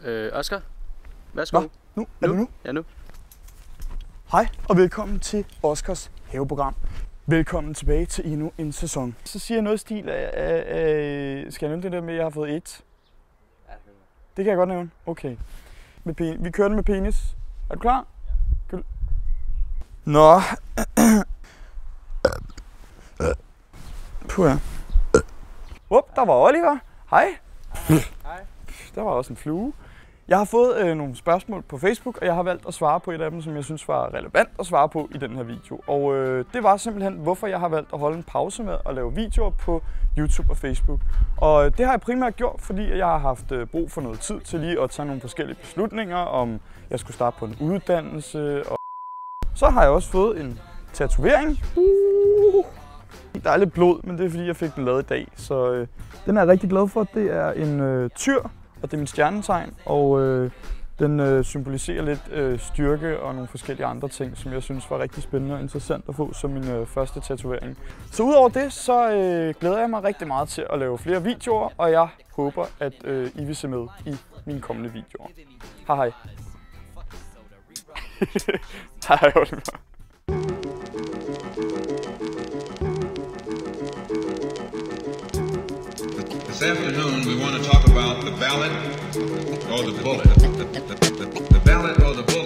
Oscar, værsgo. Nå, nu? Er det nu? Ja, nu. Hej og velkommen til Oscars haveprogram. Velkommen tilbage til endnu en sæson. Så siger jeg noget i stil af skal jeg nævne det der med, at jeg har fået et? Ja, det kan jeg godt nævne. Okay. Vi kører den med penis. Er du klar? Ja. Nå. Puh ja. Der var Oliver. Hej. Hej. Der var også en flue. Jeg har fået nogle spørgsmål på Facebook, og jeg har valgt at svare på et af dem, som jeg synes var relevant at svare på i den her video. Og det var simpelthen, hvorfor jeg har valgt at holde en pause med at lave videoer på YouTube og Facebook. Og det har jeg primært gjort, fordi jeg har haft brug for noget tid til lige at tage nogle forskellige beslutninger, om jeg skulle starte på en uddannelse. Og så har jeg også fået en tatovering. Der er lidt blod, men det er fordi, jeg fik den lavet i dag. Så den er jeg rigtig glad for. Det er en tyr. Og det er min stjernetegn, og den symboliserer lidt styrke og nogle forskellige andre ting, som jeg synes var rigtig spændende og interessant at få som min første tatovering. Så udover det, så glæder jeg mig rigtig meget til at lave flere videoer, og jeg håber, at I vil se med i mine kommende videoer. Hej hej. Hej Oliver. This afternoon, we want to talk about the ballot or the bullet. The ballot or the bullet.